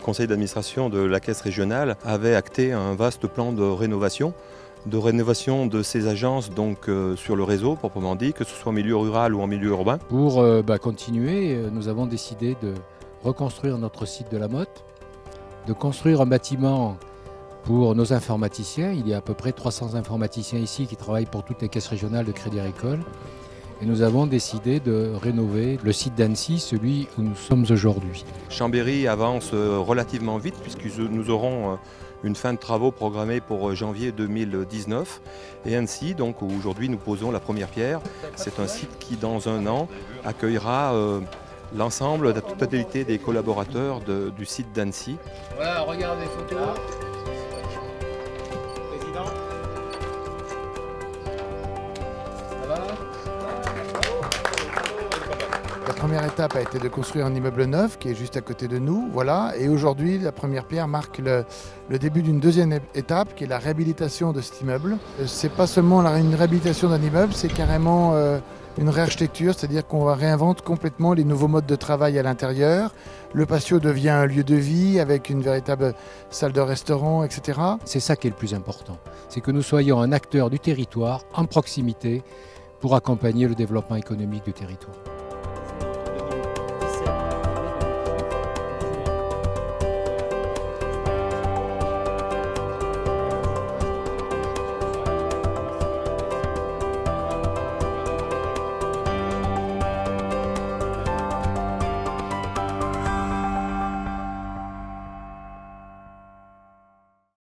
conseil d'administration de la Caisse régionale avait acté un vaste plan de rénovation de ces agences donc, sur le réseau proprement dit, que ce soit en milieu rural ou en milieu urbain. Pour continuer, nous avons décidé de reconstruire notre site de la Motte, de construire un bâtiment pour nos informaticiens. Il y a à peu près 300 informaticiens ici qui travaillent pour toutes les caisses régionales de Crédit Agricole. Et nous avons décidé de rénover le site d'Annecy, celui où nous sommes aujourd'hui. Chambéry avance relativement vite puisque nous aurons une fin de travaux programmée pour janvier 2019. Et Annecy, donc où aujourd'hui nous posons la première pierre, c'est un site qui dans un an accueillera l'ensemble, la totalité des collaborateurs du site d'Annecy. Voilà, regarde les photos. Président. Ça va ? La première étape a été de construire un immeuble neuf qui est juste à côté de nous, voilà. Et aujourd'hui, la première pierre marque le début d'une deuxième étape qui est la réhabilitation de cet immeuble. C'est pas seulement une réhabilitation d'un immeuble, c'est carrément une réarchitecture, c'est-à-dire qu'on réinvente complètement les nouveaux modes de travail à l'intérieur. Le patio devient un lieu de vie avec une véritable salle de restaurant, etc. C'est ça qui est le plus important, c'est que nous soyons un acteur du territoire, en proximité, pour accompagner le développement économique du territoire.